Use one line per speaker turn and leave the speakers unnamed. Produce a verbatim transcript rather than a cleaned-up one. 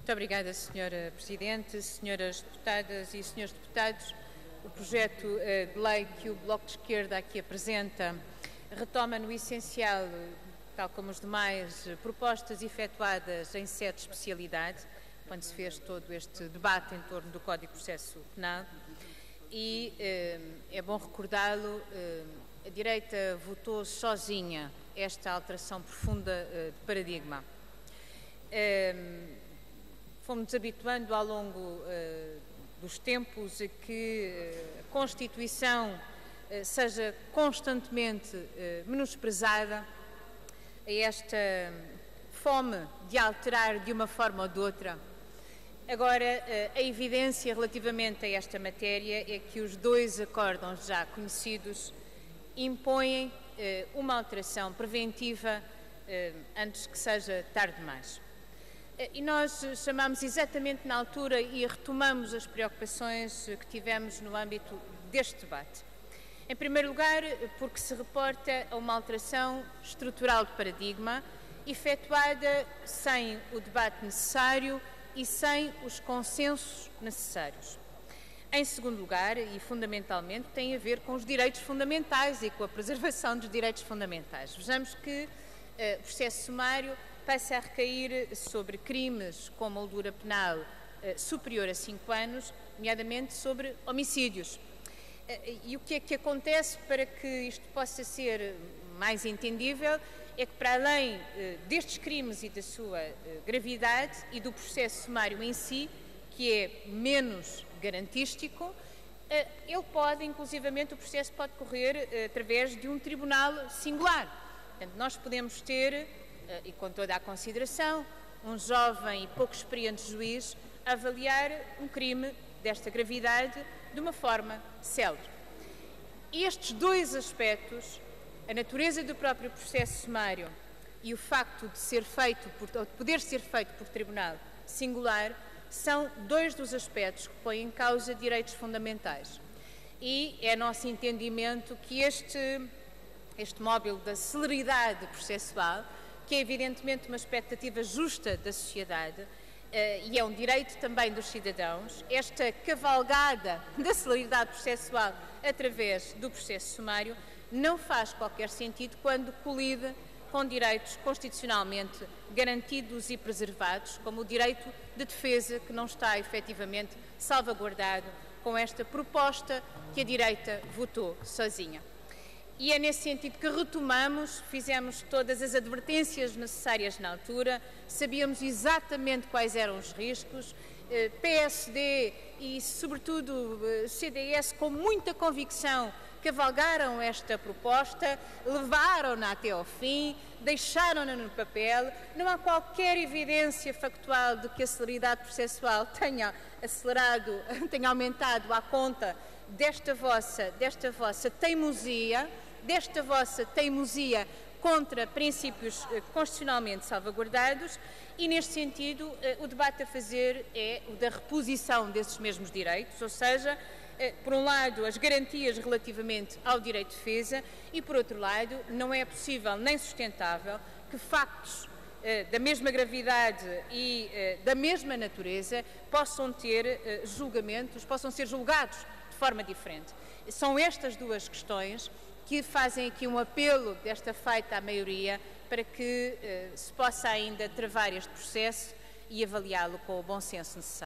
Muito obrigada, senhora Presidente, senhoras deputadas e senhores deputados. O projeto de lei que o Bloco de Esquerda aqui apresenta retoma no essencial, tal como os demais, propostas efetuadas em sete especialidade, quando se fez todo este debate em torno do Código de Processo Penal. E eh, é bom recordá-lo, eh, a direita votou sozinha esta alteração profunda eh, de paradigma. Eh, fomos habituando ao longo eh, dos tempos a que eh, a Constituição eh, seja constantemente eh, menosprezada, a esta fome de alterar de uma forma ou de outra. Agora, a evidência relativamente a esta matéria é que os dois acórdãos já conhecidos impõem eh, uma alteração preventiva eh, antes que seja tarde demais. Eh, e nós chamamos exatamente na altura e retomamos as preocupações que tivemos no âmbito deste debate. Em primeiro lugar, porque se reporta a uma alteração estrutural de paradigma, efetuada sem o debate necessário e sem os consensos necessários. Em segundo lugar, e fundamentalmente, tem a ver com os direitos fundamentais e com a preservação dos direitos fundamentais. Vejamos que eh, o processo sumário passa a recair sobre crimes com moldura penal eh, superior a cinco anos, nomeadamente sobre homicídios. Eh, e o que é que acontece para que isto possa ser mais entendível? É que, para além eh, destes crimes e da sua eh, gravidade e do processo sumário em si, que é menos garantístico, eh, ele pode, inclusivamente, o processo pode correr eh, através de um tribunal singular. Portanto, nós podemos ter, eh, e com toda a consideração, um jovem e pouco experiente juiz a avaliar um crime desta gravidade de uma forma célere. Estes dois aspectos, a natureza do próprio processo sumário e o facto de ser feito, por, ou de poder ser feito por tribunal singular, são dois dos aspectos que põem em causa direitos fundamentais. E é nosso entendimento que este, este módulo da celeridade processual, que é evidentemente uma expectativa justa da sociedade, uh, e é um direito também dos cidadãos, esta cavalgada da celeridade processual através do processo sumário, não faz qualquer sentido quando colide com direitos constitucionalmente garantidos e preservados, como o direito de defesa, que não está efetivamente salvaguardado com esta proposta que a direita votou sozinha. E é nesse sentido que retomamos, fizemos todas as advertências necessárias na altura, sabíamos exatamente quais eram os riscos, P S D e, sobretudo, C D S, com muita convicção, cavalgaram esta proposta, levaram-na até ao fim, deixaram-na no papel. Não há qualquer evidência factual de que a celeridade processual tenha acelerado, tenha aumentado à conta desta vossa, desta vossa teimosia, desta vossa teimosia contra princípios constitucionalmente salvaguardados, e neste sentido o debate a fazer é o da reposição desses mesmos direitos, ou seja, por um lado as garantias relativamente ao direito de defesa e, por outro lado, não é possível nem sustentável que factos da mesma gravidade e da mesma natureza possam ter julgamentos, possam ser julgados de forma diferente. São estas duas questões que fazem aqui um apelo desta feita à maioria para que eh, se possa ainda travar este processo e avaliá-lo com o bom senso necessário.